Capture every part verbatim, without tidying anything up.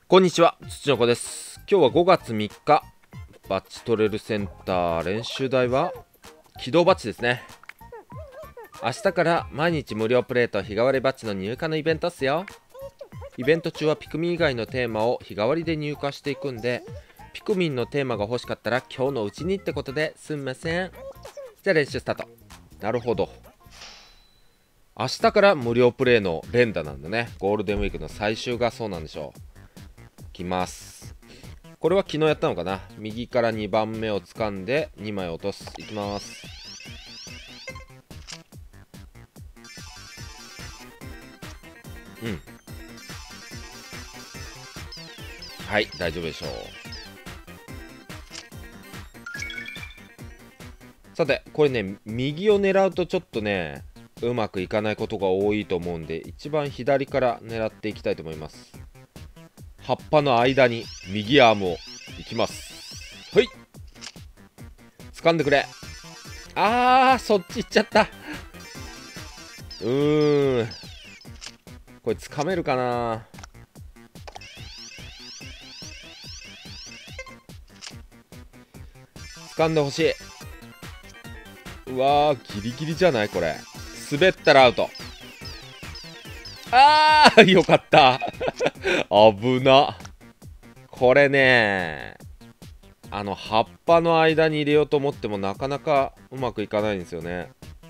こんにちは、土の子です。今日はごがつみっか、バッジトレルセンター練習台は起動バッジですね。明日から毎日無料プレート日替わりバッジの入荷のイベントっすよ。イベント中はピクミン以外のテーマを日替わりで入荷していくんで、ピクミンのテーマが欲しかったら今日のうちにってことですんません。じゃあ練習スタート。なるほど。明日から無料プレイの連打なんだね。ゴールデンウィークの最終がそうなんでしょう。いきます。これは昨日やったのかな。右からにばんめを掴んでにまい落とす。いきます。うん、はい、大丈夫でしょう。さてこれね、右を狙うとちょっとねうまくいかないことが多いと思うんで、一番左から狙っていきたいと思います。葉っぱの間に右アームをいきます。はい、掴んでくれ。あー、そっち行っちゃった。うーん、これ掴めるかな。掴んでほしい。うわー、ギリギリじゃないこれ。滑ったらアウト。あーよかった危な。これね、あの葉っぱの間に入れようと思ってもなかなかうまくいかないんですよね。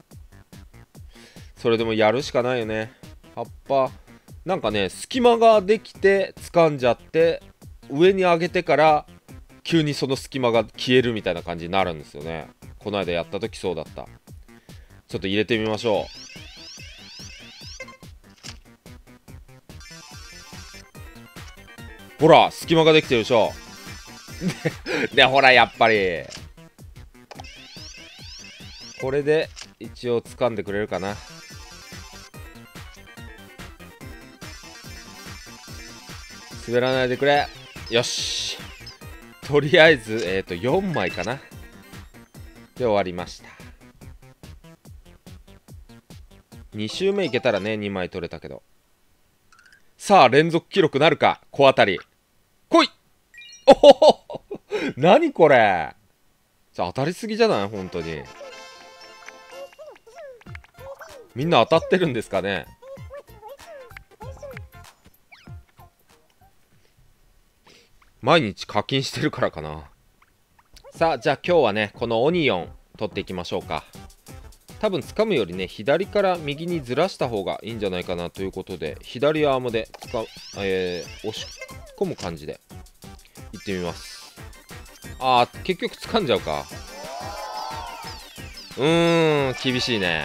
それでもやるしかないよね。葉っぱなんかね、隙間ができて掴んじゃって上に上げてから急にその隙間が消えるみたいな感じになるんですよね。この間やった時そうだった。ちょっと入れてみましょう。ほら隙間ができてるでしょでほらやっぱりこれで一応掴んでくれるかな。滑らないでくれ。よし、とりあえずえっとよんまいかなで終わりました。に周目いけたらねにまい取れたけど、さあ連続記録なるか。小当たり来い。おほほ何これ、当たりすぎじゃない本当に。みんな当たってるんですかね。毎日課金してるからかな。さあじゃあ今日はねこのオニオン取っていきましょうか。多分掴むよりね左から右にずらした方がいいんじゃないかなということで、左アームで使う、えー、押し込む感じでいってみます。あー結局掴んじゃうか。うーん厳しいね。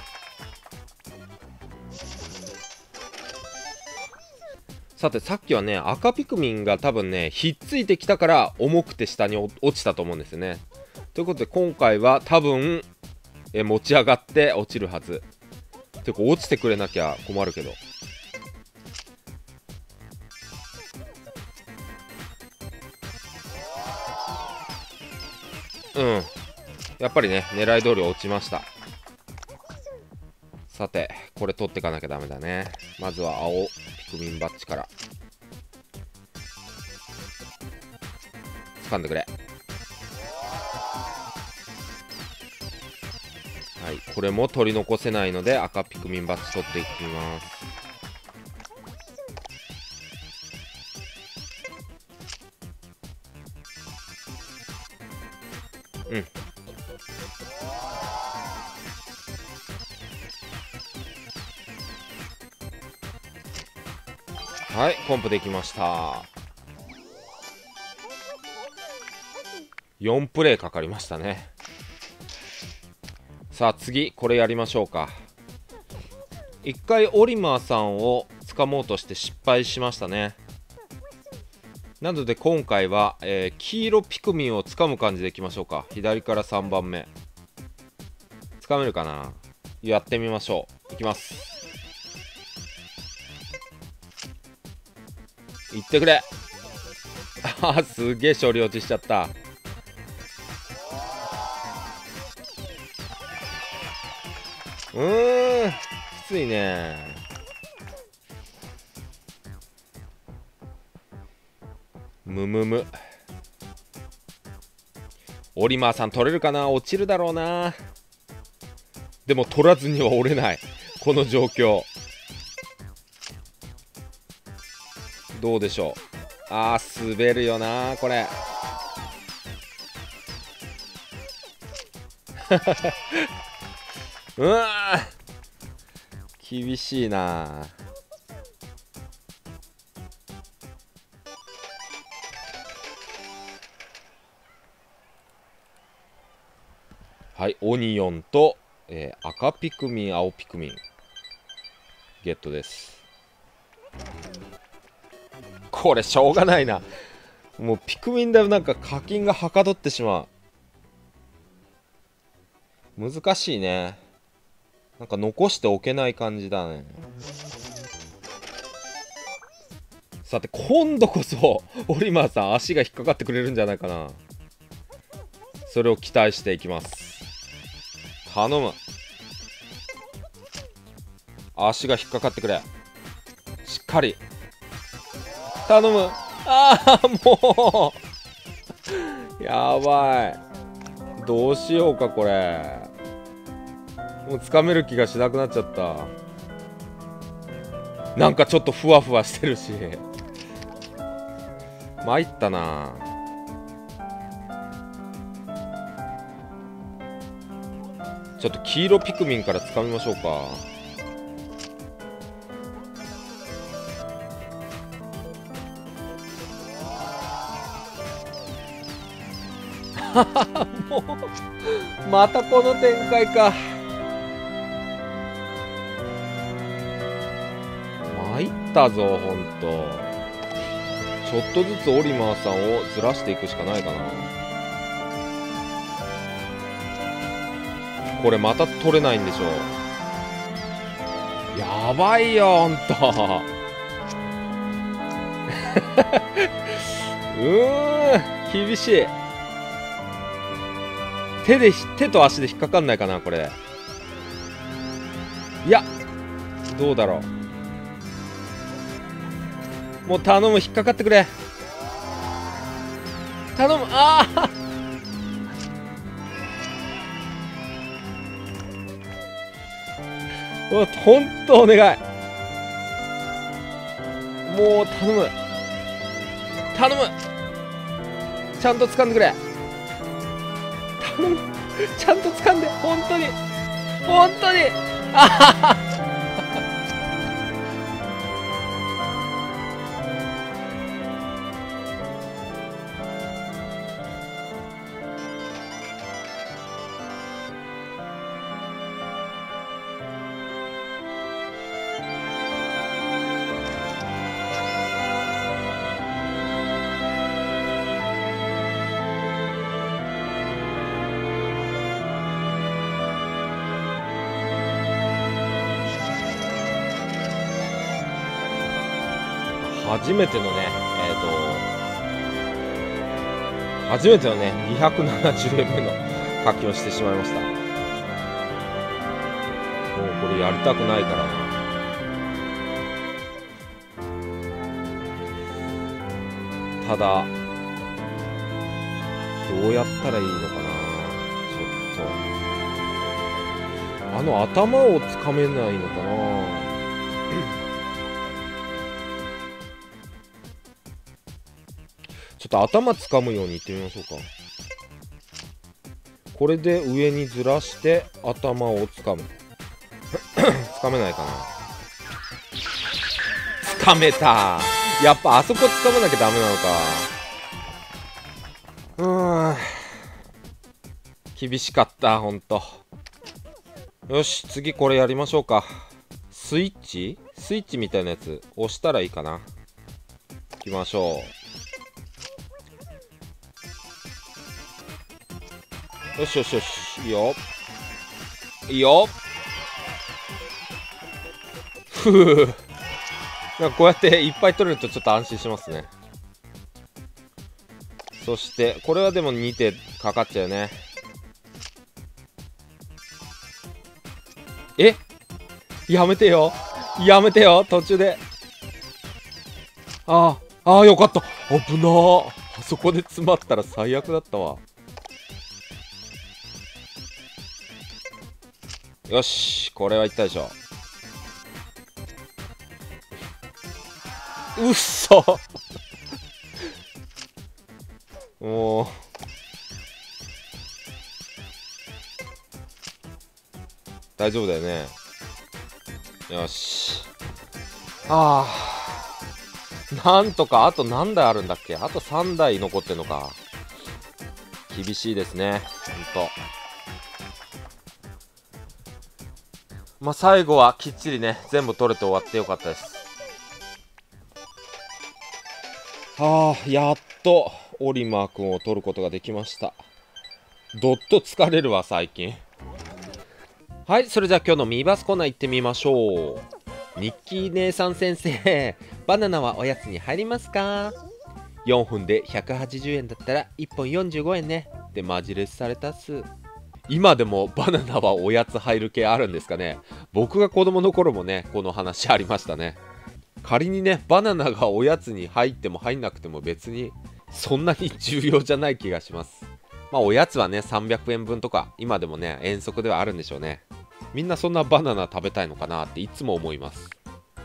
さてさっきはね赤ピクミンが多分ねひっついてきたから重くて下に落ちたと思うんですよね。ということで今回は多分え持ち上がって落ちるはず。てか落ちてくれなきゃ困るけど。うんやっぱりね狙い通り落ちました。さてこれ取ってかなきゃダメだね。まずは青ピクミンバッジから掴んでくれ。はい、これも取り残せないので赤ピクミンバッジ取っていきます。うんはい、コンプできました。よんプレイかかりましたね。さあ次これやりましょうか。一回オリマーさんを掴もうとして失敗しましたね。なので今回は、えー、黄色ピクミンを掴む感じでいきましょうか。左からさんばんめ掴めるかな。やってみましょう。いきます。いってくれ。あすげえ処理落ちしちゃった。うーんきついね。 むむむ。オリマーさん取れるかな。落ちるだろうな。でも取らずには折れない、この状況。どうでしょう。あー、滑るよなこれ。うわー、厳しいな。はい、オニオンと、えー、赤ピクミン、青ピクミンゲットです。これしょうがないな。もうピクミンだよ。なんか課金がはかどってしまう。難しいね。なんか残しておけない感じだね。さて今度こそオリマーさん足が引っかかってくれるんじゃないかな。それを期待していきます。頼む。足が引っかかってくれ。しっかり頼む。ああもうやばい。どうしようかこれ。もうつかめる気がしなくなっちゃった。なんかちょっとふわふわしてるし参ったな。ちょっと黄色ピクミンからつかみましょうか。もうまたこの展開か。参ったぞほんと。ちょっとずつオリマーさんをずらしていくしかないかな。これまた取れないんでしょ。やばいよほんとうーん厳しい。手で手と足で引っかかんないかなこれ。いやどうだろう。もう頼む、引っかかってくれ。頼む。ああもうほんとお願い。もう頼む頼む。ちゃんと掴んでくれ。頼むちゃんと掴んで。本当に本当に。あはは初めてのね、えっと、初めてのね、にひゃくななじゅうえんめの課金をしてしまいました。もうこれやりたくないからな。ただ、どうやったらいいのかな。ちょっと。あの頭をつかめないのかな。ちょっと頭つかむようにいってみましょうか。これで上にずらして頭をつかむ。つかめないかな。つかめた。やっぱあそこつかめなきゃダメなのか。うーん厳しかったほんと。よし次これやりましょうか。スイッチスイッチみたいなやつ押したらいいかな。いきましょう。よしよしよし、いいよいいよ。ふうなんかこうやっていっぱい取れるとちょっと安心しますね。そしてこれはでもに手かかっちゃうね。えやめてよやめてよ途中で。ああああよかった。危なー。あそこで詰まったら最悪だったわ。よし、これはいったでしょ。うっそもう大丈夫だよね。よし。ああ、なんとかあと何台あるんだっけ。あとさんだい残ってんのか。厳しいですね、ほんと。まあ最後はきっちりね全部取れて終わってよかったです。はあ、やっとオリマー君を取ることができました。どっと疲れるわ最近。はい、それじゃあ今日のミーバスコーナー行ってみましょう。ニッキー姉さん先生、バナナはおやつに入りますか？よんぷんでひゃくはちじゅうえんだったらいっぽんよんじゅうごえんねってマジレスされたっす。今でもバナナはおやつ入る系あるんですかね。僕が子供の頃もねこの話ありましたね。仮にねバナナがおやつに入っても入んなくても別にそんなに重要じゃない気がします。まあおやつはねさんびゃくえんぶんとか今でもね遠足ではあるんでしょうね。みんなそんなバナナ食べたいのかなっていつも思います。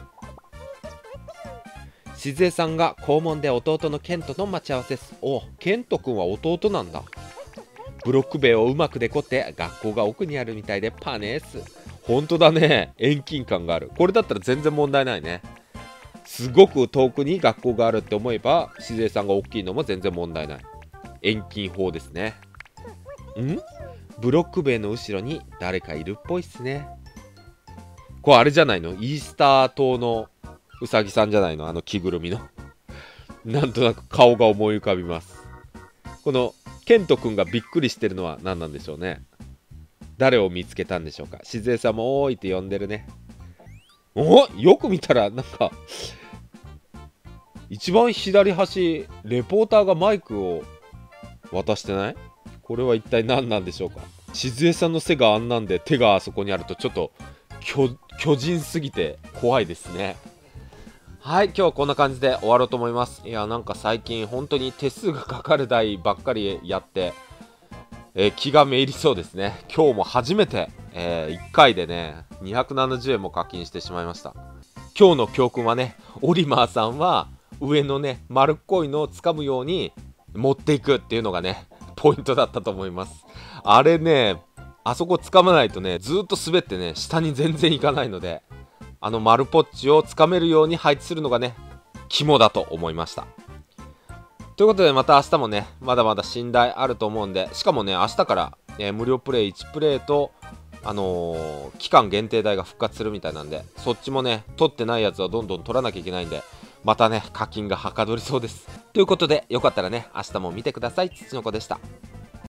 しずえさんが校門で弟のケントと待ち合わせです。お、ケントくんは弟なんだ。ブロック塀をうまくデコって学校が奥にあるみたいでパネース。ほんとだね、遠近感がある。これだったら全然問題ないね。すごく遠くに学校があるって思えばしずえさんが大きいのも全然問題ない。遠近法ですね。ん？ブロック塀の後ろに誰かいるっぽいっすね。これあれじゃないの？イースター島のうさぎさんじゃないの？あの着ぐるみのなんとなく顔が思い浮かびます。このケントくんがびっくりしてるのは何なんでしょうね。誰を見つけたんでしょうか。しずえさんも「おーい」って呼んでるね。お、よく見たらなんか一番左端レポーターがマイクを渡してない？これは一体何なんでしょうか。しずえさんの背があんなんで手があそこにあるとちょっと 巨, 巨人すぎて怖いですね。はい、今日はこんな感じで終わろうと思います。いやなんか最近本当に手数がかかる台ばっかりやって、えー、気がめいりそうですね。今日も初めて、えー、いっかいでねにひゃくななじゅうえんも課金してしまいました。今日の教訓はね、オリマーさんは上のね丸っこいのを掴むように持っていくっていうのがねポイントだったと思います。あれね、あそこ掴まないとねずっと滑ってね下に全然いかないので、あの丸ポッチを掴めるように配置するのがね肝だと思いました。ということでまた明日もねまだまだ信頼あると思うんで、しかもね明日から、えー、無料プレイいちプレイとあのー、期間限定代が復活するみたいなんで、そっちもね取ってないやつはどんどん取らなきゃいけないんで、またね課金がはかどりそうです。ということでよかったらね明日も見てください。つちのこでした。